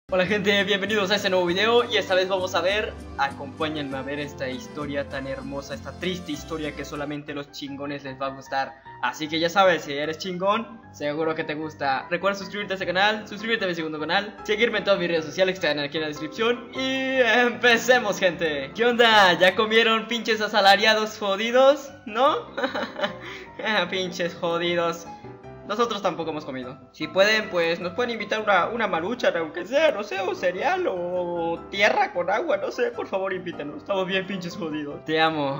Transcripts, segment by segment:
Hola gente, bienvenidos a este nuevo video y esta vez vamos a ver, acompáñenme a ver esta historia tan hermosa, esta triste historia que solamente los chingones les va a gustar. Así que ya sabes, si eres chingón, seguro que te gusta. Recuerda suscribirte a este canal, suscribirte a mi segundo canal, seguirme en todas mis redes sociales que están aquí en la descripción y empecemos gente. ¿Qué onda? ¿Ya comieron pinches asalariados jodidos? ¿No? Pinches jodidos. Nosotros tampoco hemos comido. Si pueden, pues nos pueden invitar una maruchan, aunque sea, no sé, o cereal o tierra con agua, no sé, por favor invítenos. Estamos bien pinches jodidos. Te amo.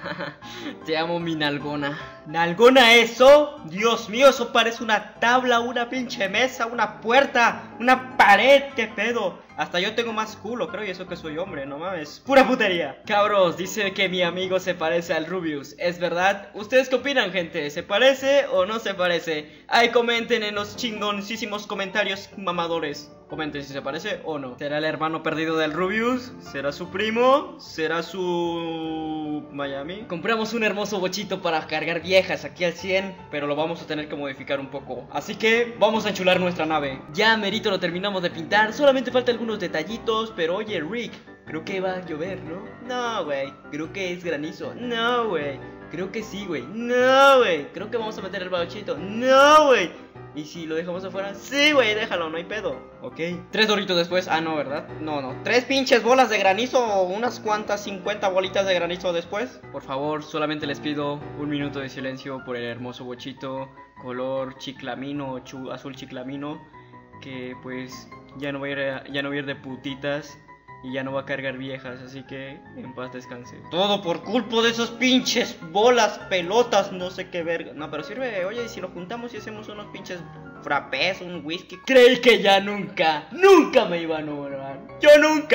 Te amo mi nalgona. ¿Nalgona eso? Dios mío, eso parece una tabla, una pinche mesa, una puerta, una pared, qué pedo. Hasta yo tengo más culo, creo, y eso que soy hombre, no mames. Pura putería. Cabros, dice que mi amigo se parece al Rubius. ¿Es verdad? ¿Ustedes qué opinan, gente? ¿Se parece o no se parece? Ahí comenten en los chingoncísimos comentarios mamadores. Comenten si se parece o no. ¿Será el hermano perdido del Rubius? ¿Será su primo? ¿Será su... Miami? Compramos un hermoso bochito para cargar viejas aquí al 100, pero lo vamos a tener que modificar un poco. Así que vamos a enchular nuestra nave. Ya merito lo terminamos de pintar, solamente falta algunos detallitos, pero oye Rick, creo que va a llover, ¿no? No, güey, creo que es granizo. No, güey, creo que sí, güey. No, güey, creo que vamos a meter el bochito. No, güey. ¿Y si lo dejamos afuera? Sí, güey, déjalo, no hay pedo. Ok. 3 doritos después. Ah, no, ¿verdad? No. 3 pinches bolas de granizo o unas cuantas 50 bolitas de granizo después. Por favor, solamente les pido un minuto de silencio por el hermoso bochito color chiclamino, azul chiclamino, que pues ya no voy a ir de putitas y ya no va a cargar viejas, así que en paz descanse. Todo por culpa de esos pinches bolas, pelotas, no sé qué verga. No, pero sirve, oye, y si nos juntamos y hacemos unos pinches frappés, un whisky. Creí que ya nunca me iba a enamorar. Yo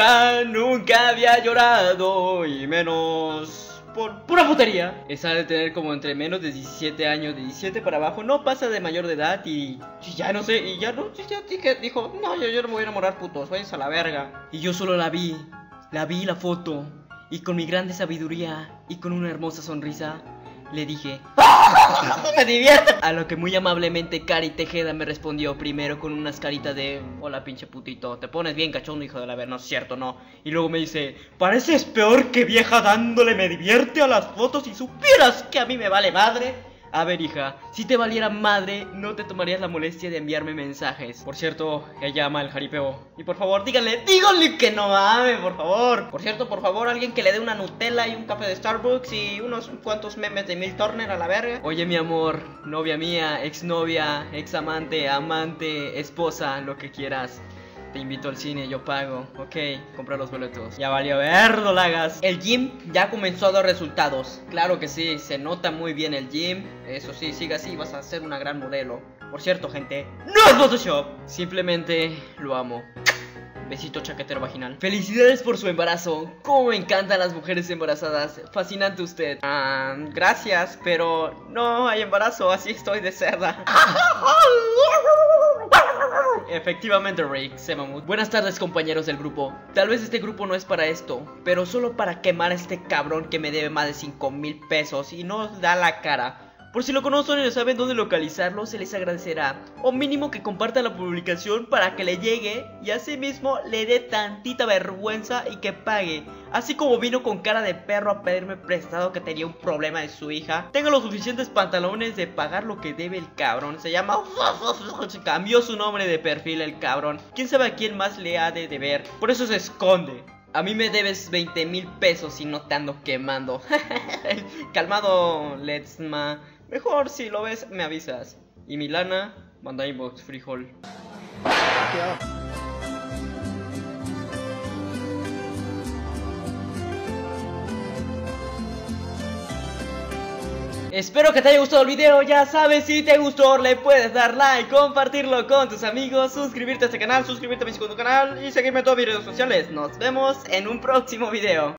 nunca había llorado, y menos por pura putería. Esa de tener como entre menos de 17 años, de 17 para abajo, no pasa de mayor de edad y ya no sé, y ya no, ya dijo, no, yo no me voy a enamorar, putos, váyanse a la verga. Y yo solo la vi la foto, y con mi grande sabiduría y con una hermosa sonrisa, le dije, me divierto. A lo que muy amablemente Cari Tejeda me respondió primero con unas caritas de hola pinche putito, te pones bien cachondo, hijo de la verga, no es cierto, no. Y luego me dice, pareces peor que vieja dándole me divierte a las fotos y supieras que a mí me vale madre. A ver, hija, si te valiera madre, no te tomarías la molestia de enviarme mensajes. Por cierto, ella ama el jaripeo. Y por favor, díganle que no mame, por favor. Por cierto, por favor, alguien que le dé una Nutella y un café de Starbucks y unos cuantos memes de Mil Turner a la verga. Oye, mi amor, novia mía, exnovia, examante, amante, esposa, lo que quieras. Te invito al cine, yo pago. Ok, compra los boletos. Ya valió verdo, lagas. El gym ya comenzó a dar resultados. Claro que sí, se nota muy bien el gym. Eso sí, siga así, vas a ser una gran modelo. Por cierto, gente, no es Photoshop. Simplemente lo amo. Besito chaquetero vaginal. Felicidades por su embarazo. Cómo me encantan las mujeres embarazadas. Fascinante usted. Gracias, pero no hay embarazo, así estoy de cerda. Efectivamente, Rick, se mamut. Buenas tardes, compañeros del grupo. Tal vez este grupo no es para esto, pero solo para quemar a este cabrón que me debe más de 5,000 pesos y no da la cara. Por si lo conocen y no saben dónde localizarlo, se les agradecerá. O mínimo que compartan la publicación para que le llegue y asimismo le dé tantita vergüenza y que pague. Así como vino con cara de perro a pedirme prestado que tenía un problema de su hija, tenga los suficientes pantalones de pagar lo que debe el cabrón. Se llama... Cambió su nombre de perfil el cabrón. ¿Quién sabe a quién más le ha de deber? Por eso se esconde. A mí me debes 20,000 pesos y no te ando quemando. Calmado, Letzma. Mejor si lo ves, me avisas. Y Milana, manda inbox, frijol. Espero que te haya gustado el video, ya sabes, si te gustó le puedes dar like, compartirlo con tus amigos, suscribirte a este canal, suscribirte a mi segundo canal y seguirme en todas mis redes sociales. Nos vemos en un próximo video.